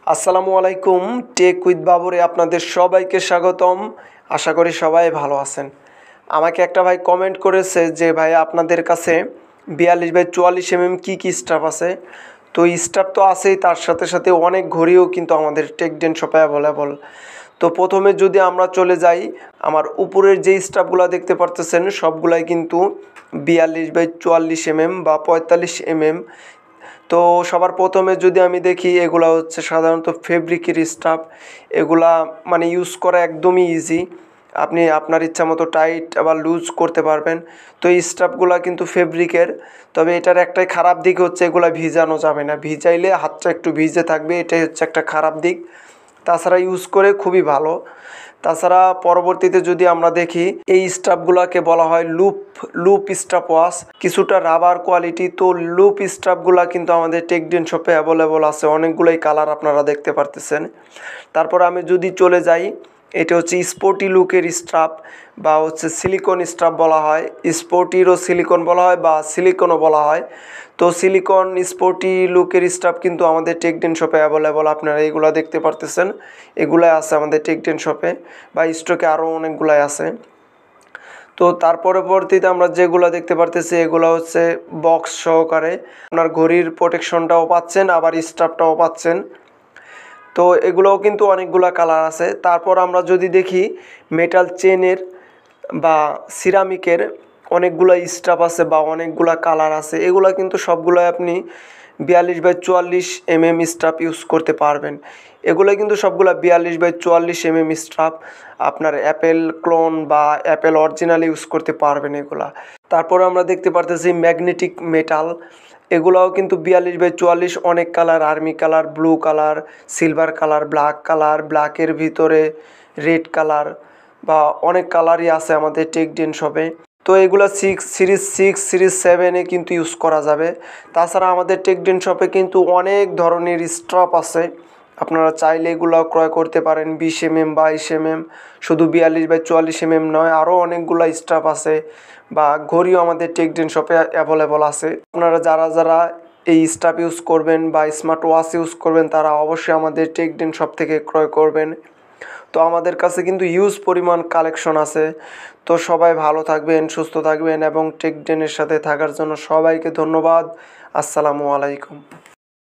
আসসালামু আলাইকুম, take with বাবরে আপনাদের সবাইকে স্বাগতম। আশা করি সবাই ভালো আছেন। আমাকে একটা ভাই কমেন্ট করেছে যে ভাই আপনাদের কাছে 42/44 কী স্টাফ আছে। তো স্টাফ তো আছেই, তার সাথে সাথে অনেক ঘড়িও কিন্তু আমাদের টেকডেন শপে অ্যাভেলেবল। তো প্রথমে যদি আমরা চলে যাই, আমার উপরের যে স্টাফগুলো দেখতে পারতেছেন সবগুলাই কিন্তু 42/44 বা 45 তো সবার প্রথমে যদি আমি দেখি, এগুলা হচ্ছে সাধারণত ফেব্রিকের স্টাফ। এগুলা মানে ইউজ করা একদমই ইজি, আপনি আপনার ইচ্ছা মতো টাইট আবার লুজ করতে পারবেন। তো এই স্টাফগুলা কিন্তু ফেব্রিকের, তবে এটার একটাই খারাপ দিক হচ্ছে এগুলা ভিজানো যাবে না, ভিজাইলে হাতটা একটু ভিজে থাকবে, এটাই হচ্ছে একটা খারাপ দিক। তাছাড়া ইউজ করে খুবই ভালো। তাছাড়া পরবর্তীতে যদি আমরা দেখি, এই স্টাফগুলোকে বলা হয় লুপ স্টাফ ওয়াশ, কিছুটা রাবার কোয়ালিটি। তো লুপ স্টাফগুলো কিন্তু আমাদের টেকডেন শপে অ্যাভেলেবল আছে, অনেকগুলোই কালার আপনারা দেখতে পারতেছেন। তারপর আমি যদি চলে যাই, এটা হচ্ছে স্পোর্টি লুকের স্ট্রাপ বা হচ্ছে সিলিকন স্ট্রাপ বলা হয়। স্পোর্টিরও সিলিকন বলা হয় বা সিলিকনও বলা হয়। তো সিলিকন স্পোর্টি লুকের স্ট্রাপ কিন্তু আমাদের টেকডেন শপে অ্যাভেলেবল, আপনারা এগুলো দেখতে পারতেছেন। এগুলাই আছে আমাদের টেকডেন শপে, বা স্টকে আরও অনেকগুলাই আছে। তো তার পরবর্তীতে আমরা যেগুলো দেখতে পারতেছি, এগুলো হচ্ছে বক্স সহকারে, আপনার ঘড়ির প্রোটেকশনটাও পাচ্ছেন আবার স্ট্রাপটাও পাচ্ছেন। তো এগুলোও কিন্তু অনেকগুলো কালার আছে। তারপর আমরা যদি দেখি, মেটাল চেনের বা সিরামিকের অনেকগুলো স্টাফ আছে বা অনেকগুলো কালার আছে। এগুলো কিন্তু সবগুলোই আপনি 42/44 স্টাফ ইউজ করতে পারবেন। এগুলো কিন্তু সবগুলো 42/44 স্টাফ আপনার অ্যাপেল ক্লোন বা অ্যাপেল অরিজিনাল ইউজ করতে পারবেন এগুলা। তারপরে আমরা দেখতে পারতেছি ম্যাগনেটিক মেটাল, এগুলাও কিন্তু 42/44, অনেক colour, army colour, blue colour, silver colour, black colour, ব্ল্যাকের ভিতরে রেড কালার, বা অনেক কালারই আছে আমাদের টেকডেন শপে। তো এগুলো সিরিজ 7 কিন্তু ইউজ করা যাবে। তাছাড়া আমাদের টেকডেন শপে কিন্তু অনেক ধরনের স্ট্রাপ আছে, আপনারা চাইলে এগুলো ক্রয় করতে পারেন। 20 বা 22 শুধু 42/44 নয়, আরও অনেকগুলো স্ট্রাপ আছে, বা ঘড়িও আমাদের টেকডেন শপে অ্যাভেলেবল আছে। আপনারা যারা এই স্টাফ ইউজ করবেন বা স্মার্ট ওয়াচ ইউজ করবেন, তারা অবশ্যই আমাদের টেকডেন শপ থেকে ক্রয় করবেন। তো আমাদের কাছে কিন্তু হিউজ পরিমাণ কালেকশন আছে। তো সবাই ভালো থাকবেন, সুস্থ থাকবেন, এবং টেকডেনের সাথে থাকার জন্য সবাইকে ধন্যবাদ। আসসালামু আলাইকুম।